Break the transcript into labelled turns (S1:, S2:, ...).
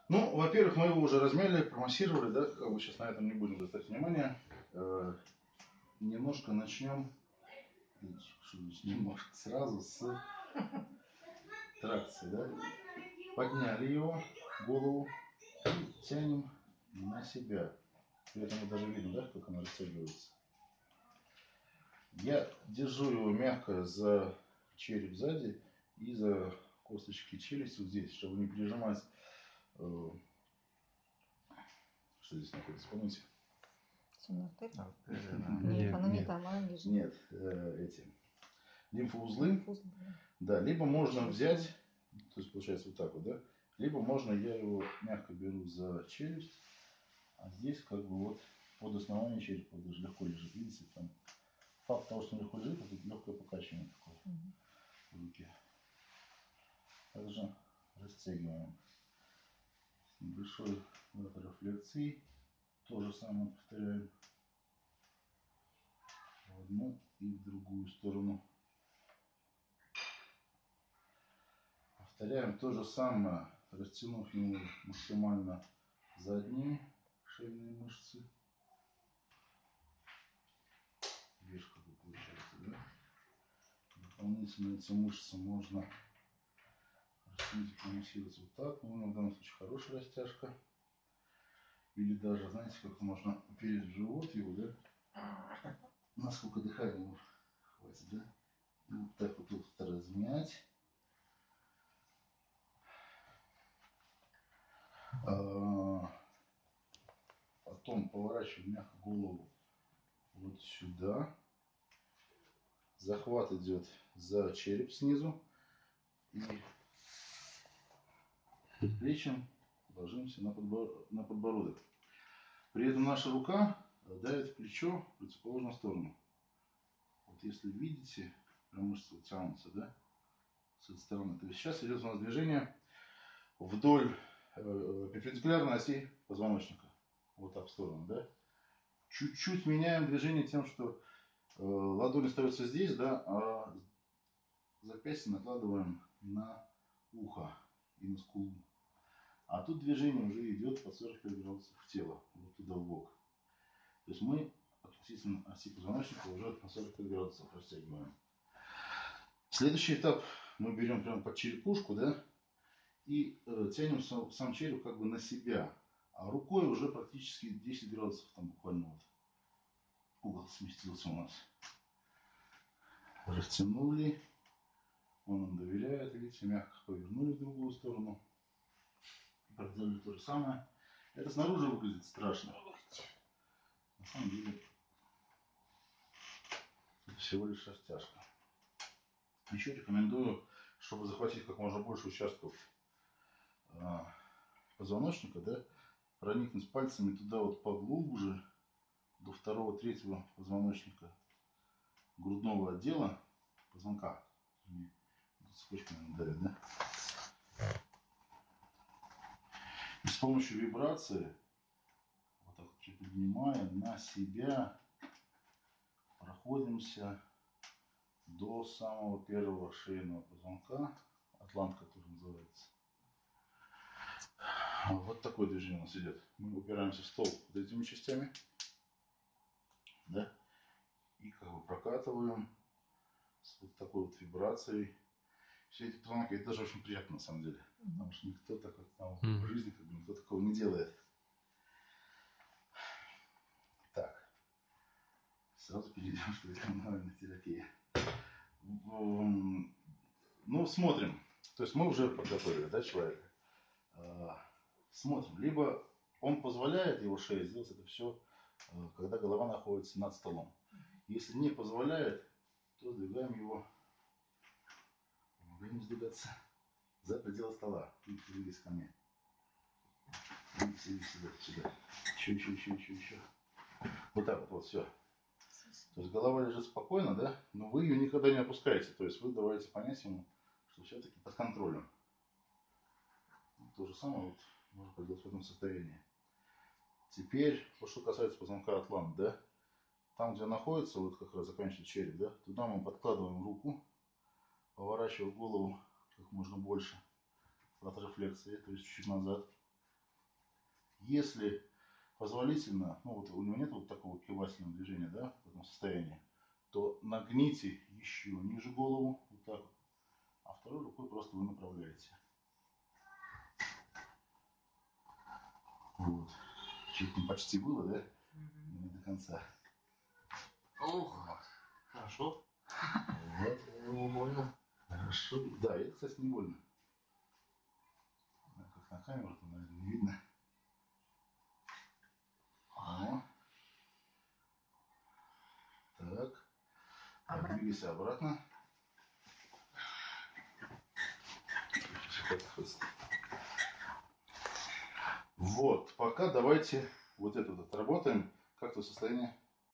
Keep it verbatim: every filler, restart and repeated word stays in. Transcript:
S1: Ну, во-первых, мы его уже размяли, промассировали, да, как бы сейчас на этом не будем заострять внимание. Э, немножко начнем, что здесь немножко, сразу с тракции, да. Подняли его, голову, и тянем на себя. При этом даже видно, да, как она растягивается. Я держу его мягко за череп сзади и за косточки челюсти вот здесь, чтобы не прижимать. Э, что здесь находится, помните?
S2: Нет, она не там, она ниже.
S1: Нет, э, эти лимфоузлы. Да, либо можно взять, то есть получается вот так вот, да, либо можно, я его мягко беру за челюсть, а здесь как бы вот под основание черепа даже легко лежит, видите, там факт того, что он легко лежит, это легкое покачивание такое угу. в руке. Также растягиваем с небольшой рефлексией, то же самое повторяем в одну и в другую сторону. Повторяем то же самое, растянув ему максимально задние шейные мышцы. Вверх как бы получается, да? Дополнительно эти мышцы можно растянуть и промассировать вот так. Но у него в данном случае хорошая растяжка. Или даже, знаете, как можно перед живот его, да? Насколько дыхания хватит, да? И вот так вот, вот размять. А, потом поворачиваем мягко голову вот сюда. Захват идет за череп снизу. И плечом ложимся на, подбор... на подбородок. При этом наша рука давит в плечо в противоположную сторону. Вот если видите, прям мышцы вот тянутся, да, с этой стороны. То есть сейчас идет у нас движение вдоль э, перпендикулярной оси позвоночника. Вот так в сторону, да. Чуть-чуть меняем движение тем, что э, ладонь остается здесь, да, а запястье накладываем на ухо и на скулу. А тут движение уже идет по сорок пять градусов в тело, вот туда в бок. То есть мы относительно оси позвоночника уже на сорок пять градусов растягиваем. Следующий этап мы берем прямо под черепушку, да, и э, тянем сам, сам череп как бы на себя. А рукой уже практически десять градусов там буквально вот угол сместился у нас. Растянули. Он нам доверяет, видите, мягко повернули в другую сторону. Проделали то же самое. Это снаружи выглядит страшно. На самом деле это всего лишь растяжка. Еще рекомендую, чтобы захватить как можно больше участков э, позвоночника, да, проникнуть пальцами туда вот поглубже, до второго, третьего позвоночника, грудного отдела, позвонка. Цепочку, наверное, давит, да? И с помощью вибрации, вот так вот приподнимая на себя, проходимся до самого первого шейного позвонка, атлант, который называется. Вот такое движение у нас идет. Мы упираемся в стол вот этими частями, да, и как бы прокатываем с вот такой вот вибрацией все эти позвонки. Это даже очень приятно на самом деле, потому что никто так вот там, mm. в жизни как бы никто такого не делает. Так, сразу перейдем, что это мануальная терапия. Ну, смотрим. То есть мы уже подготовили, да, человека. Смотрим. Либо он позволяет его шее сделать это все, когда голова находится над столом. Если не позволяет, то сдвигаем его, помогаем сдвигаться за пределы стола. Двигайся ко мне. Двигайся, двигайся сюда, сюда. Еще, еще, еще, еще, еще. Вот так вот, вот, все. То есть голова лежит спокойно, да, но вы ее никогда не опускаете. То есть вы давайте понять ему, что все-таки под контролем. То же самое вот можно проделать в этом состоянии. Теперь, вот что касается позвонка атлант, да, там, где находится, вот как раз заканчивается череп, да, туда мы подкладываем руку, поворачивая голову как можно больше от рефлексии, то есть чуть-чуть назад. Если позволительно, ну вот у него нет вот такого кивательного движения, да, в этом состоянии, то нагните еще ниже голову, вот так вот, а второй рукой просто вы направляете. Вот. Чуть не почти было, да? Mm-hmm. Не до конца.
S3: Ох, вот. Хорошо.
S1: Вот. Не больно. Хорошо. Да, это, кстати, не больно. Как на камеру, то, наверное, не видно. О. Так. Так, двигайся обратно. Вот, пока давайте вот это вот отработаем. Как то состояние?